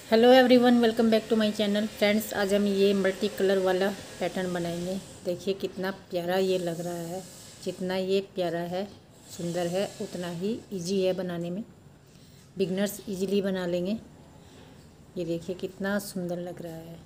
Hello everyone, welcome back to my channel. Friends, आज हम ये मल्टी कलर वाला पैटर्न बनाएंगे। देखिए कितना प्यारा ये लग रहा है। जितना ये प्यारा है, सुंदर है, उतना ही इजी है बनाने में। बिगनर्स इजीली बना लेंगे। ये देखिए कितना सुंदर लग रहा है।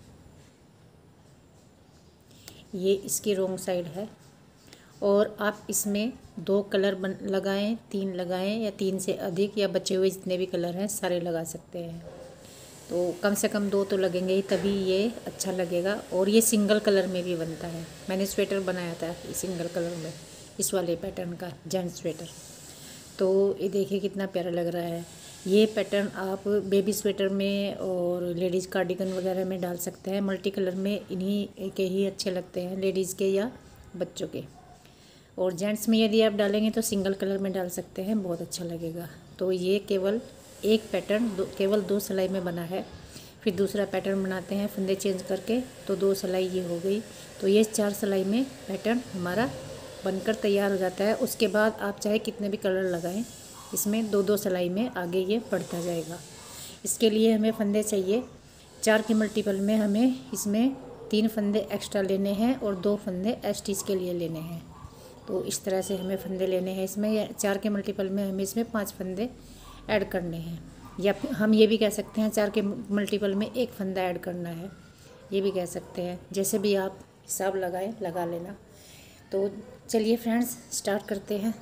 ये इसकी रोंग साइड है और आप इसमें 2 कलर लगाएं, 3 लगाएं या 3 से अधिक, या बचे हुए जितने भी कलर हैं सारे लगा सकते हैं। तो कम से कम 2 तो लगेंगे ही, तभी ये अच्छा लगेगा। और ये सिंगल कलर में भी बनता है। मैंने स्वेटर बनाया था सिंगल कलर में, इस वाले पैटर्न का जेंट्स स्वेटर। तो ये देखिए कितना प्यारा लग रहा है। ये पैटर्न आप बेबी स्वेटर में और लेडीज़ कार्डिगन वगैरह में डाल सकते हैं। मल्टी कलर में इन्हीं के ही अच्छे लगते हैं, लेडीज़ के या बच्चों के। और जेंट्स में यदि आप डालेंगे तो सिंगल कलर में डाल सकते हैं, बहुत अच्छा लगेगा। तो ये केवल एक पैटर्न केवल 2 सिलाई में बना है। फिर दूसरा पैटर्न बनाते हैं फंदे चेंज करके, तो 2 सिलाई ये हो गई। तो ये 4 सिलाई में पैटर्न हमारा बनकर तैयार हो जाता है। उसके बाद आप चाहे कितने भी कलर लगाएं, इसमें 2-2 सिलाई में आगे ये बढ़ता जाएगा। इसके लिए हमें फंदे चाहिए 4 की मल्टीपल में। हमें इसमें 3 फंदे एक्स्ट्रा लेने हैं और 2 फंदे स्टिच के लिए लेने हैं। तो इस तरह से हमें फंदे लेने हैं। इसमें 4 के मल्टीपल में हमें इसमें 5 फंदे ऐड करने हैं, या हम ये भी कह सकते हैं 4 के मल्टीपल में 1 फंदा ऐड करना है, ये भी कह सकते हैं। जैसे भी आप हिसाब लगाएं, लगा लेना। तो चलिए फ्रेंड्स, स्टार्ट करते हैं।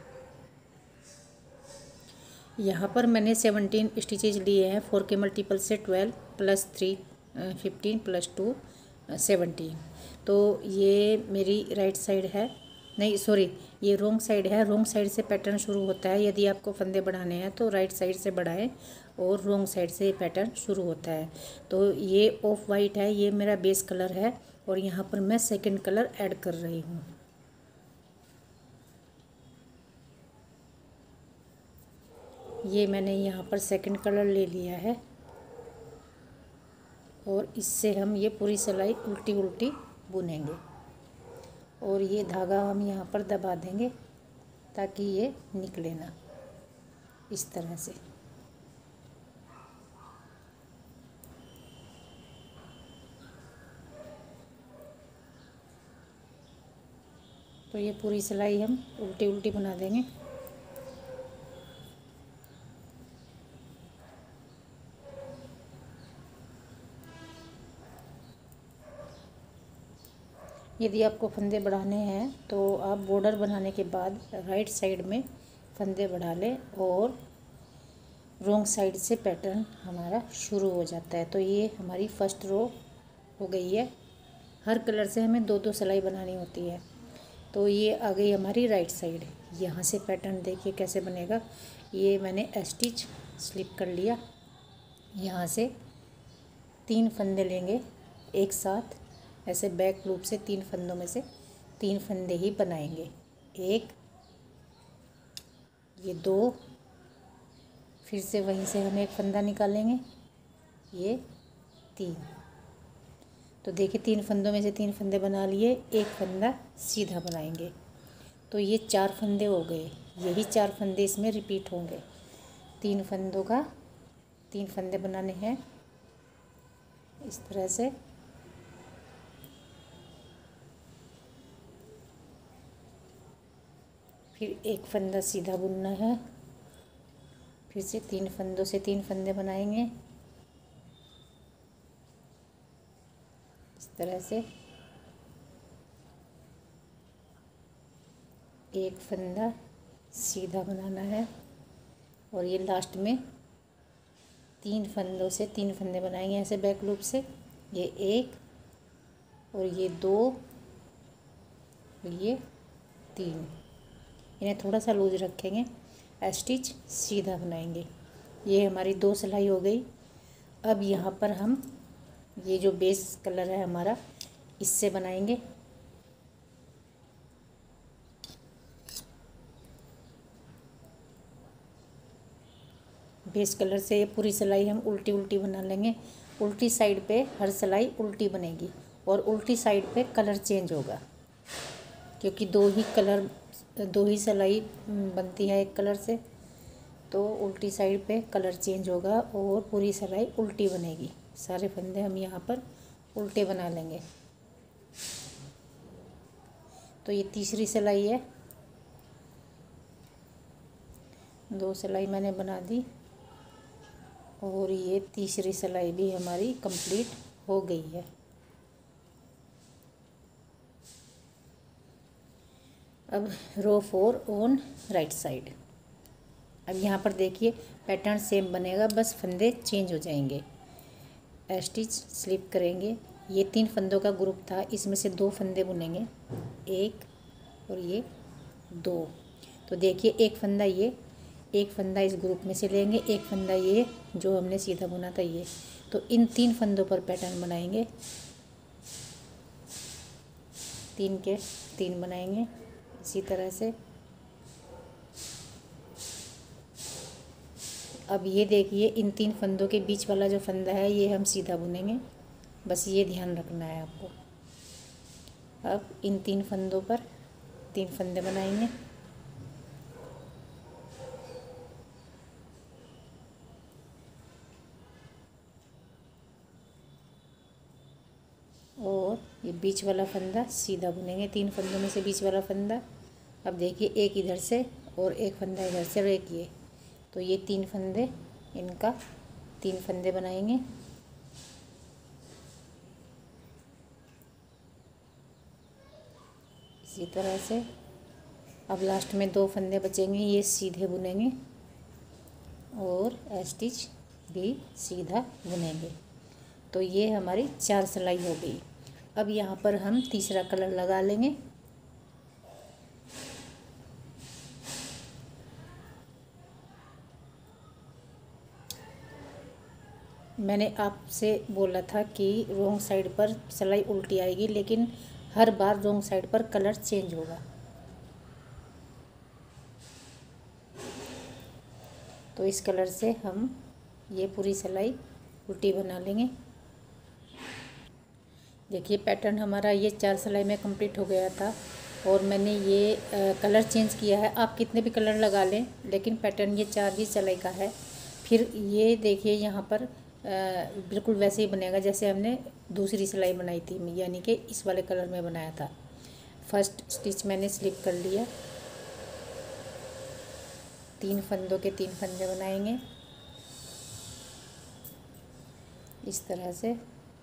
यहाँ पर मैंने 17 स्टिचेज लिए हैं। 4 के मल्टीपल से 12 + 3 15 + 2 17। तो ये मेरी राइट साइड है, नहीं सॉरी, ये रोंग साइड है। रोंग साइड से पैटर्न शुरू होता है। यदि आपको फंदे बढ़ाने हैं तो राइट साइड से बढ़ाएं और रोंग साइड से पैटर्न शुरू होता है। तो ये ऑफ वाइट है, ये मेरा बेस कलर है और यहाँ पर मैं सेकंड कलर ऐड कर रही हूँ। ये मैंने यहाँ पर सेकंड कलर ले लिया है और इससे हम ये पूरी सिलाई उल्टी उल्टी बुनेंगे और ये धागा हम यहाँ पर दबा देंगे ताकि ये निकले ना, इस तरह से। तो ये पूरी सिलाई हम उल्टी उल्टी बना देंगे। यदि आपको फंदे बढ़ाने हैं तो आप बॉर्डर बनाने के बाद राइट साइड में फंदे बढ़ा लें और रोंग साइड से पैटर्न हमारा शुरू हो जाता है। तो ये हमारी फर्स्ट रो हो गई है। हर कलर से हमें 2-2 सिलाई बनानी होती है। तो ये आ गई हमारी राइट साइड। यहाँ से पैटर्न देखिए कैसे बनेगा। ये मैंने स्टिच स्लिप कर लिया। यहाँ से 3 फंदे लेंगे एक साथ, ऐसे बैक लूप से 3 फंदों में से 3 फंदे ही बनाएंगे। 1, ये 2, फिर से वहीं से हम एक फंदा निकालेंगे, ये 3। तो देखिए 3 फंदों में से 3 फंदे बना लिए, एक फंदा सीधा बनाएंगे। तो ये 4 फंदे हो गए। यही 4 फंदे इसमें रिपीट होंगे। 3 फंदों का 3 फंदे बनाने हैं इस तरह से। फिर एक फंदा सीधा बुनना है, फिर से 3 फंदों से 3 फंदे बनाएंगे इस तरह से। एक फंदा सीधा बनाना है और ये लास्ट में 3 फंदों से 3 फंदे बनाएंगे ऐसे बैक लूप से। ये 1 और ये 2 और ये 3। इन्हें थोड़ा सा लूज रखेंगे, स्टिच सीधा बनाएंगे। ये हमारी 2 सिलाई हो गई। अब यहाँ पर हम ये जो बेस कलर है हमारा, इससे बनाएंगे। बेस कलर से ये पूरी सिलाई हम उल्टी उल्टी बना लेंगे। उल्टी साइड पे हर सिलाई उल्टी बनेगी और उल्टी साइड पे कलर चेंज होगा, क्योंकि 2 ही सिलाई बनती है एक कलर से। तो उल्टी साइड पे कलर चेंज होगा और पूरी सिलाई उल्टी बनेगी। सारे फंदे हम यहाँ पर उल्टे बना लेंगे। तो ये तीसरी सिलाई है, 2 सिलाई मैंने बना दी और ये तीसरी सिलाई भी हमारी कंप्लीट हो गई है। अब रो 4 ऑन राइट साइड। अब यहाँ पर देखिए पैटर्न सेम बनेगा, बस फंदे चेंज हो जाएंगे। स्टिच स्लिप करेंगे। ये 3 फंदों का ग्रुप था, इसमें से 2 फंदे बुनेंगे, 1 और ये 2। तो देखिए एक फंदा ये, एक फंदा इस ग्रुप में से लेंगे, एक फंदा ये जो हमने सीधा बुना था ये। तो इन 3 फंदों पर पैटर्न बनाएंगे, 3 के 3 बनाएंगे इसी तरह से। अब ये देखिए इन 3 फंदों के बीच वाला जो फंदा है ये हम सीधा बुनेंगे, बस ये ध्यान रखना है आपको। अब इन 3 फंदों पर 3 फंदे बनाएंगे और ये बीच वाला फंदा सीधा बुनेंगे, 3 फंदों में से बीच वाला फंदा। अब देखिए एक इधर से और एक फंदा इधर से और एक ये, तो ये 3 फंदे, इनका 3 फंदे बनाएंगे। इसी तरह से अब लास्ट में 2 फंदे बचेंगे, ये सीधे बुनेंगे और स्टिच भी सीधा बुनेंगे। तो ये हमारी 4 सिलाई हो गई। अब यहाँ पर हम तीसरा कलर लगा लेंगे। मैंने आपसे बोला था कि रोंग साइड पर सिलाई उल्टी आएगी, लेकिन हर बार रोंग साइड पर कलर चेंज होगा। तो इस कलर से हम ये पूरी सिलाई उल्टी बना लेंगे। देखिए पैटर्न हमारा ये 4 सिलाई में कंप्लीट हो गया था और मैंने ये कलर चेंज किया है। आप कितने भी कलर लगा लें, लेकिन पैटर्न ये 4 ही सिलाई का है। फिर ये देखिए यहाँ पर बिल्कुल वैसे ही बनेगा जैसे हमने दूसरी सिलाई बनाई थी, यानी कि इस वाले कलर में बनाया था। फर्स्ट स्टिच मैंने स्लिप कर लिया, 3 फंदों के 3 फंदे बनाएंगे इस तरह से।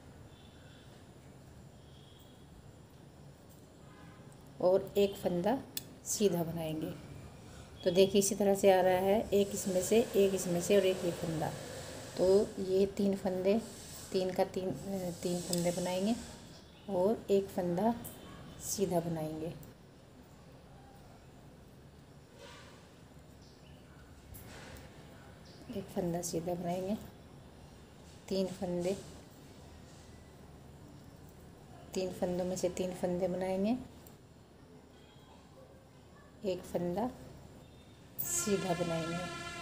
और एक फंदा सीधा बनाएंगे। तो देखिए इसी तरह से आ रहा है, एक इसमें से, एक इसमें से और एक ये फंदा। तो ये 3 फंदे, 3 का 3 फंदे बनाएंगे और एक फंदा सीधा बनाएंगे। एक फंदा सीधा बनाएंगे, 3 फंदे, 3 फंदों में से 3 फंदे बनाएंगे, एक फंदा सीधा बनाएंगे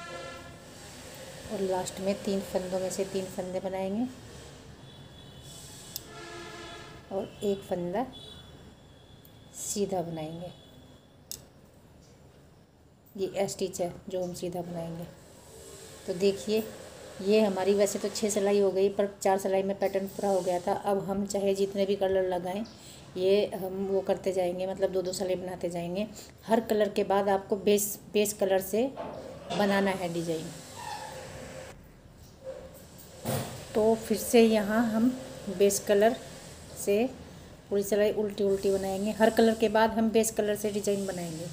और लास्ट में 3 फंदों में से 3 फंदे बनाएंगे और एक फंदा सीधा बनाएंगे। ये स्टिच है जो हम सीधा बनाएंगे। तो देखिए ये हमारी वैसे तो 6 सिलाई हो गई, पर 4 सिलाई में पैटर्न पूरा हो गया था। अब हम चाहे जितने भी कलर लगाएं, ये हम वो करते जाएंगे, मतलब 2-2 सिलाई बनाते जाएंगे। हर कलर के बाद आपको बेस कलर से बनाना है डिजाइन। तो फिर से यहाँ हम बेस कलर से पूरी सिलाई उल्टी उल्टी बनाएंगे। हर कलर के बाद हम बेस कलर से डिजाइन बनाएंगे।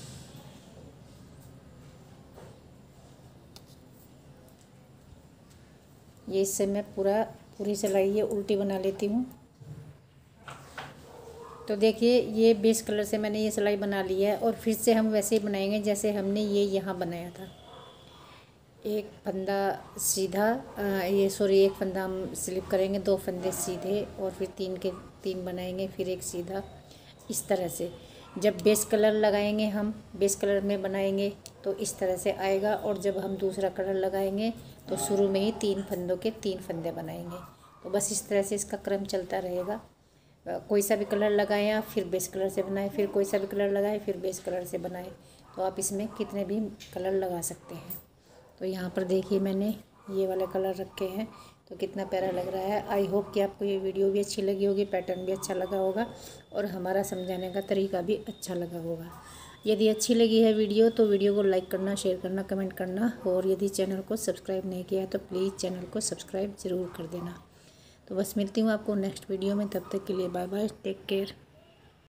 ये इससे मैं पूरी सिलाई ये उल्टी बना लेती हूँ। तो देखिए ये बेस कलर से मैंने ये सिलाई बना ली है और फिर से हम वैसे ही बनाएंगे जैसे हमने ये यहाँ बनाया था। एक फंदा सीधा, एक फंदा हम स्लिप करेंगे, 2 फंदे सीधे और फिर 3 के 3 बनाएंगे, फिर एक सीधा। इस तरह से जब बेस कलर लगाएंगे, हम बेस कलर में बनाएंगे तो इस तरह से आएगा। और जब हम दूसरा कलर लगाएंगे तो शुरू में ही 3 फंदों के 3 फंदे बनाएंगे। तो बस इस तरह से इसका क्रम चलता रहेगा। कोई सा भी कलर लगाएं आप, फिर बेस कलर से बनाएं, फिर कोई सा भी कलर लगाएं, फिर बेस कलर से बनाएं। तो आप इसमें कितने भी कलर लगा सकते हैं। तो यहाँ पर देखिए मैंने ये वाले कलर रखे हैं, तो कितना प्यारा लग रहा है। आई होप कि आपको ये वीडियो भी अच्छी लगी होगी, पैटर्न भी अच्छा लगा होगा और हमारा समझाने का तरीका भी अच्छा लगा होगा। यदि अच्छी लगी है वीडियो तो वीडियो को लाइक करना, शेयर करना, कमेंट करना, और यदि चैनल को सब्सक्राइब नहीं किया तो प्लीज़ चैनल को सब्सक्राइब ज़रूर कर देना। तो बस मिलती हूँ आपको नेक्स्ट वीडियो में, तब तक के लिए बाय बाय, टेक केयर।